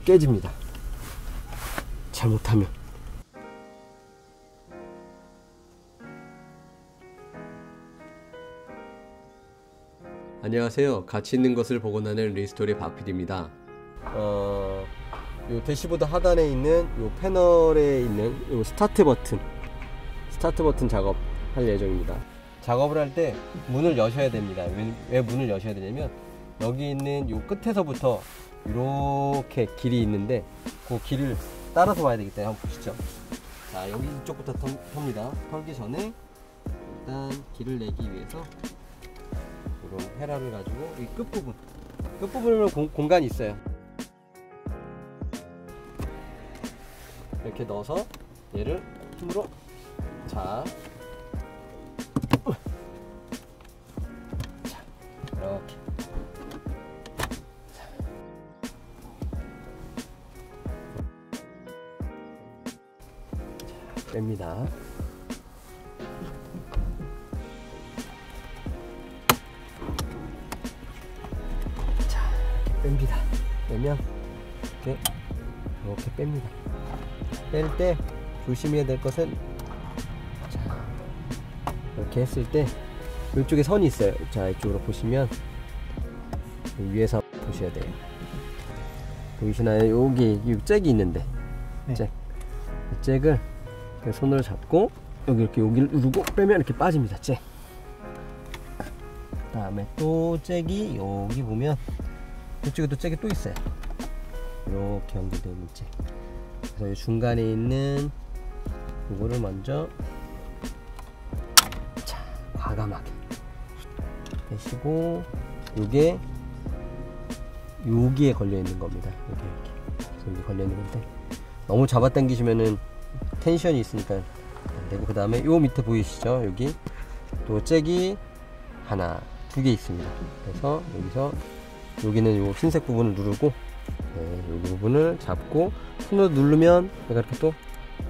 깨집니다. 잘못하면. 안녕하세요. 가치 있는 것을 복원하는 리스토리 박PD입니다. 요 대시보드 하단에 있는 요 패널에 있는 요 스타트 버튼 작업 할 예정입니다. 작업을 할 때 문을 여셔야 됩니다. 왜 문을 여셔야 되냐면 여기 있는 요 끝에서부터 이렇게 길이 있는데 그 길을 따라서 와야 되기 때문에 한번 보시죠. 자, 여기 이쪽부터 텁니다. 털기 전에 일단 길을 내기 위해서 이런 헤라를 가지고 이 끝부분은 공간이 있어요. 이렇게 넣어서 얘를 힘으로 이렇게 뺍니다. 자, 이렇게 뺍니다. 빼면 이렇게 뺍니다. 뺄 때 조심해야 될 것은, 자, 이렇게 했을 때 이쪽에 선이 있어요. 자, 이쪽으로 보시면 위에서 보셔야 돼요. 보이시나요? 여기 이 잭이 있는데, 네. 이 잭을 손으로 잡고 여기를 누르고 빼면 이렇게 빠집니다. 잭. 그 다음에 또 잭이 여기 보면 이쪽에도 잭이 또 있어요. 이렇게 연결되어 있는 잭. 그래서 이 중간에 있는 이거를 먼저 과감하게 빼시고, 여기에 걸려 있는 겁니다. 여기 걸려 있는 건데 너무 잡아당기시면은 텐션이 있으니까 안 되고, 그 다음에 요 밑에 보이시죠? 여기 또 잭이 하나, 두 개 있습니다. 그래서 여기는 요 흰색 부분을 누르고, 여기 부분을 잡고 손으로 누르면 얘가 이렇게 또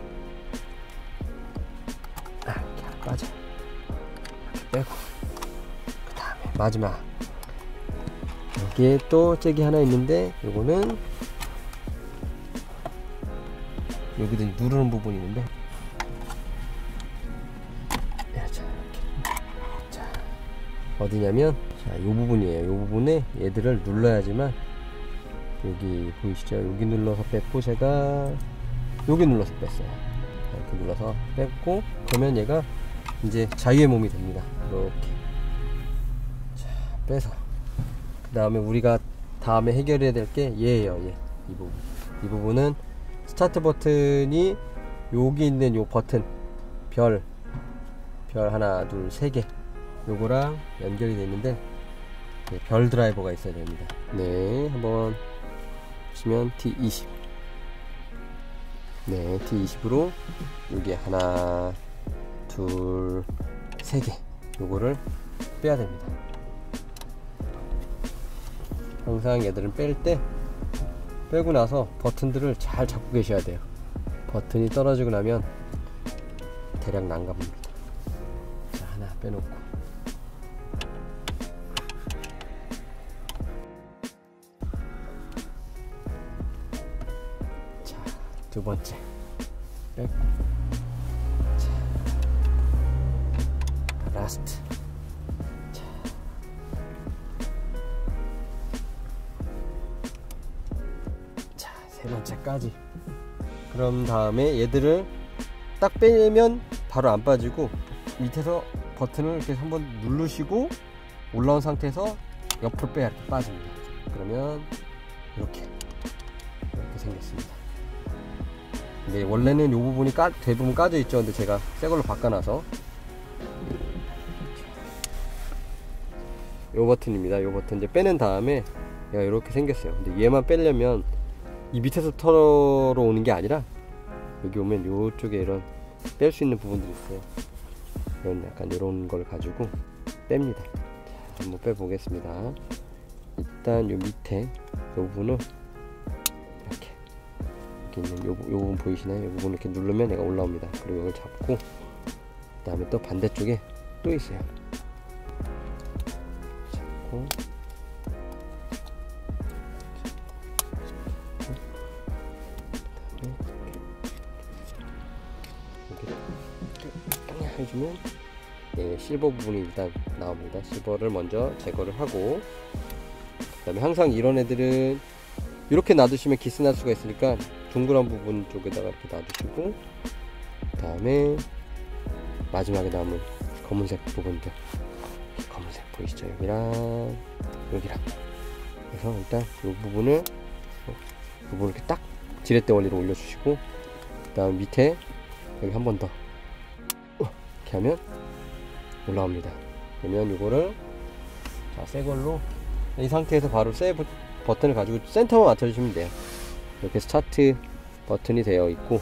이렇게 빠져. 이렇게 빼고, 그 다음에 마지막 여기에 또 잭이 하나 있는데, 요거는 여기도 누르는 부분이 있는데, 자, 어디냐면, 자, 요 부분이에요. 요 부분에 얘들을 눌러야지만, 여기 보이시죠? 여기 눌러서 뺐고, 제가 여기 눌러서 뺐어요. 이렇게 눌러서 뺐고, 그러면 얘가 이제 자유의 몸이 됩니다. 이렇게. 자, 빼서. 그 다음에 우리가 다음에 해결해야 될 게 얘예요. 이 부분. 이 부분은 스타트 버튼이 여기 있는 요 버튼 별 하나, 둘, 세 개, 요거랑 연결이 되어 있는데, 별 드라이버가 있어야 됩니다. 네, 한번 보시면 T20. 네, T20으로 여기 하나, 둘, 세 개, 요거를 빼야 됩니다. 항상 얘들은 빼고 나서 버튼들을 잘 잡고 계셔야 돼요. 버튼이 떨어지고 나면 대략 난감합니다. 자, 하나 빼놓고, 자, 두 번째 빼고, 자, 라스트. 세 번째까지. 그럼 다음에 얘들을 딱 빼면 바로 안 빠지고, 밑에서 버튼을 이렇게 한번 누르시고 올라온 상태에서 옆으로 빼야 이렇게 빠집니다. 그러면 이렇게 생겼습니다. 근데 원래는 이 부분이 대부분 까져 있죠. 근데 제가 새 걸로 바꿔놔서, 요 버튼입니다. 요 버튼 이제 빼낸 다음에 얘가 이렇게 생겼어요. 근데 얘만 빼려면 이 밑에서 털어 오는 게 아니라, 여기 오면 요쪽에 이런 뺄 수 있는 부분들이 있어요. 이런 약간 이런 걸 가지고 뺍니다. 자, 한번 빼보겠습니다. 일단 요 밑에 요 부분을 이렇게, 여기 있는 요 부분 보이시나요? 요 부분 이렇게 누르면 얘가 올라옵니다. 그리고 이걸 잡고, 그 다음에 또 반대쪽에 또 있어요. 잡고, 해주면 실버 부분이 일단 나옵니다. 실버를 먼저 제거를 하고, 그 다음에 항상 이런 애들은 이렇게 놔두시면 기스 날 수가 있으니까 둥그란 부분 쪽에다가 이렇게 놔두시고, 그 다음에 마지막에 남은 검은색 부분들, 검은색 보이시죠? 여기랑 여기랑. 그래서 일단 이 부분을 이렇게 딱 지렛대 원리로 올려주시고, 그 다음 밑에 여기 한 번 더 이렇게 하면 올라옵니다. 그러면 이거를 새 걸로 이 상태에서 바로 세이브 버튼을 가지고 센터만 맞춰주시면 돼요. 이렇게 스타트 버튼이 되어 있고,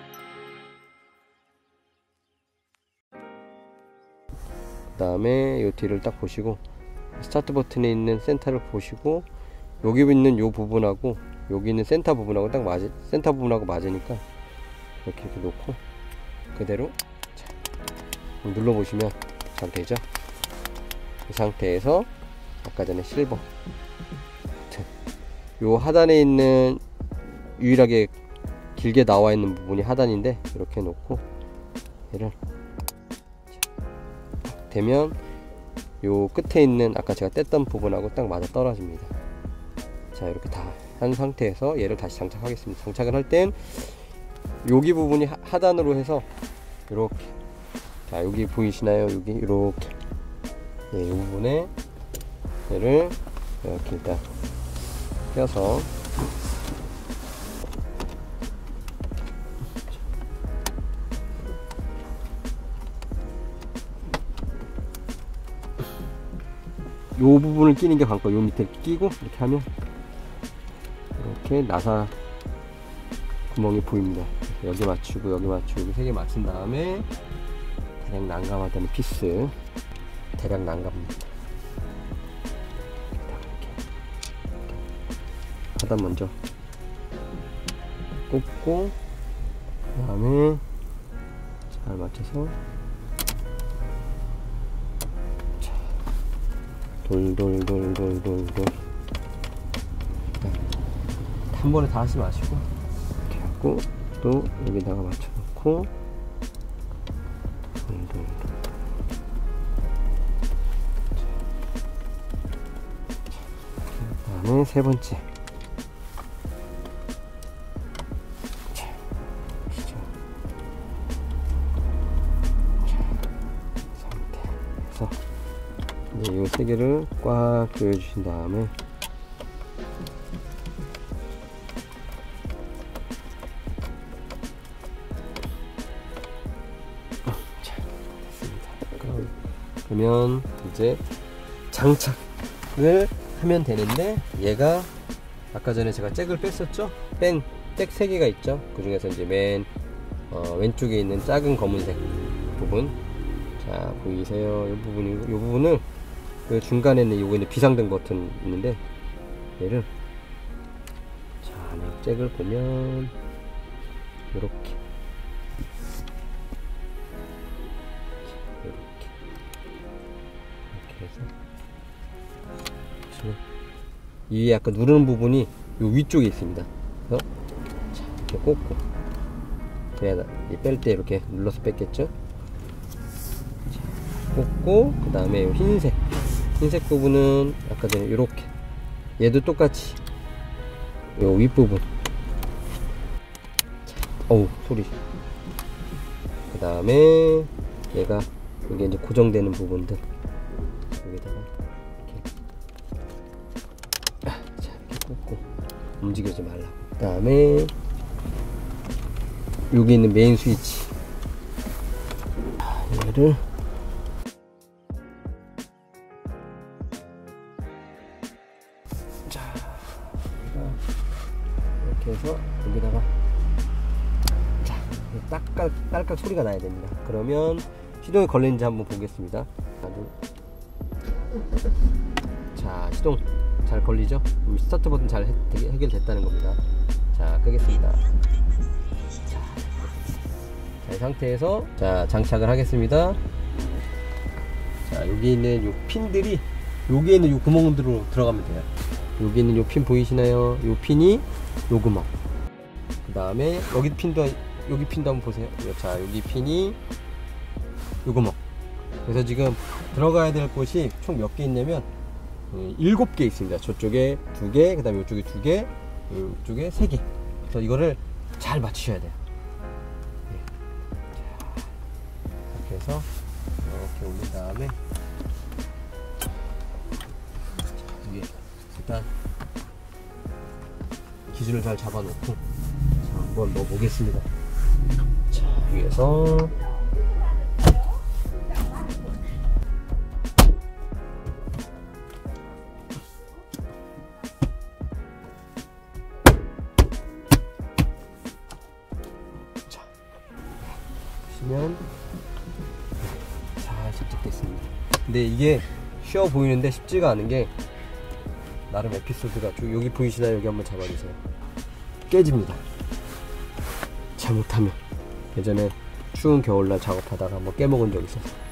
그 다음에 이 뒤를 딱 보시고 스타트 버튼에 있는 센터를 보시고, 여기 있는 이 부분하고 여기 있는 센터 부분하고 딱 센터 부분하고 맞으니까 이렇게 놓고 그대로 눌러 보시면 잘 되죠. 이 상태에서 아까 전에 실버 요 하단에 있는 유일하게 길게 나와 있는 부분이 하단인데, 이렇게 놓고 얘를 되면 요 끝에 있는 아까 제가 뗐던 부분하고 딱 맞아 떨어집니다. 자, 이렇게 다 한 상태에서 얘를 다시 장착하겠습니다. 장착을 할 땐 여기 부분이 하단으로 해서 이렇게, 자 여기 보이시나요? 여기 이렇게 이 부분에 얘를 이렇게 일단 껴서 요 부분을 끼는 게 관건. 요 밑에 끼고 이렇게 하면 이렇게 나사 구멍이 보입니다. 여기 맞추고 여기 맞추고 세 개 맞춘 다음에 대략 난감하다는 피스, 대략 난감입니다. 이렇게 하단 먼저 꽂고, 그 다음에 잘 맞춰서 돌돌돌돌돌돌 한 번에 다 하지 마시고 이렇게 하고, 또 여기다가 맞춰놓고 돌돌돌. 그 다음에 세 번째 상태에서 이제 이 세 개를 꽉 조여주신 다음에 그러면 이제 장착을 하면 되는데, 얘가 아까 전에 제가 잭을 뺐었죠? 뺀 잭 3개가 있죠? 그 중에서 이제 맨 왼쪽에 있는 작은 검은색 부분, 자 보이세요? 이 부분을 그 중간에는 요거 있는 비상등 버튼 있는데, 얘를 자 잭을 보면 이렇게 이 아까 누르는 부분이 요 위쪽에 있습니다. 그래서 자, 이렇게 꽂고, 그래야 뺄 때 이렇게 눌러서 뺐겠죠. 자, 꽂고, 그 다음에 요 흰색 부분은 아까 전에 이렇게, 얘도 똑같이 요 윗부분, 어우 소리. 그 다음에 얘가 이게 이제 고정되는 부분들 여기다가 이렇게 꽂고 움직이지 말라. 그 다음에 여기 있는 메인 스위치, 얘를 자 이렇게 해서 여기다가 자 딸깍 소리가 나야 됩니다. 그러면 시동이 걸리는지 한번 보겠습니다. 자, 시동 잘 걸리죠? 스타트 버튼 잘 해결됐다는 겁니다. 자, 끄겠습니다. 자, 이 상태에서 자 장착을 하겠습니다. 자, 여기 있는 요 핀들이 여기에 있는 요 구멍으로 들어가면 돼요. 여기 있는 요 핀 보이시나요? 요 핀이 요 구멍. 그 다음에 여기 핀도 한번 보세요. 자, 여기 핀이 요거만. 그래서 지금 들어가야 될 곳이 총 몇 개 있냐면 7개 있습니다. 저쪽에 2개, 그 다음에 이쪽에 2개, 이쪽에 3개. 그래서 이거를 잘 맞추셔야 돼요. 네. 자, 이렇게 해서 이렇게 올린 다음에 위에 일단 기준을 잘 잡아놓고 자, 한번 넣어 보겠습니다. 자, 위에서 보시면 잘 접촉됐습니다. 근데 이게 쉬워 보이는데 쉽지가 않은 게 나름 에피소드가 여기 보이시나요? 여기 한번 잡아주세요. 깨집니다. 잘못하면 예전에 추운 겨울날 작업하다가 한번 깨먹은 적이 있었어요.